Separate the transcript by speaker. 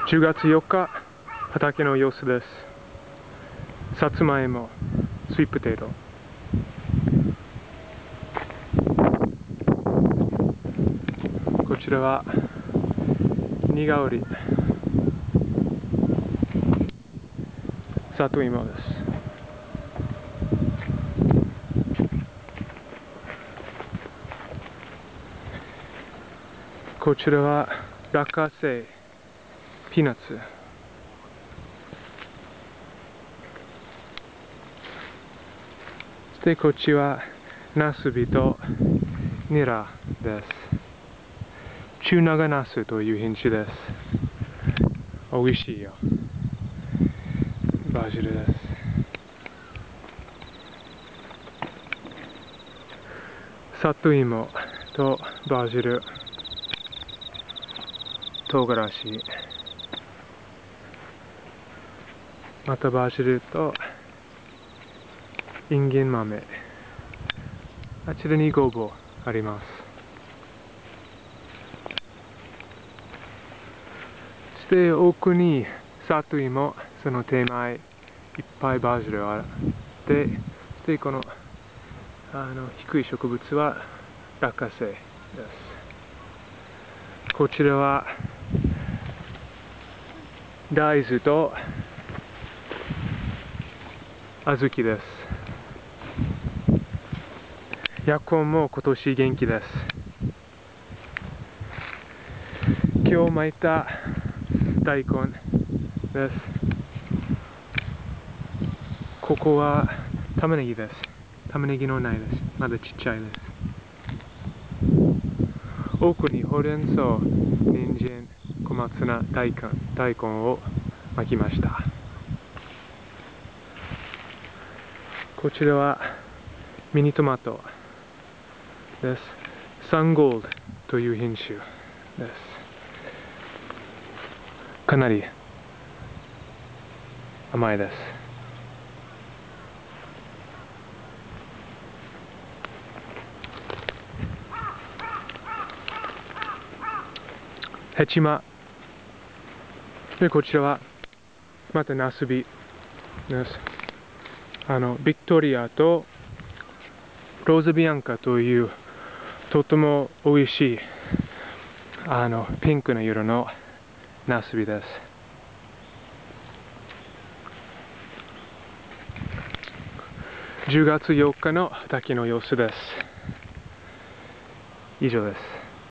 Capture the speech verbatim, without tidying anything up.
Speaker 1: じゅうがつよっか、畑の様子です。さつまいも、スイートポテト。こちらはにがおり、里芋です。こちらは落花生、ピーナッツ。そしてこっちはナスビとニラです。中長ナスという品種です。おいしいよ。バジルです。里芋とバジル、唐辛子、またバジルとインゲン豆、あちらにごぼうあります。そして奥に里芋、その手前、いっぱいバジルあって、そしてこのあの低い植物は落花生です。こちらは大豆と小豆です。ヤコンも今年元気です。今日巻いた大根です。ここは玉ねぎです。玉ねぎの苗です。まだちっちゃいです。奥にほうれん草、人参、小松菜、大根、大根を巻きました。こちらはミニトマトです。サンゴールドという品種です。かなり甘いです。ヘチマ。で、こちらはまたナスビです。あの、ビクトリアとローザビアンカというとても美味しいあのピンクの色のナスビです。じゅうがつよっかの畑の様子です。以上です。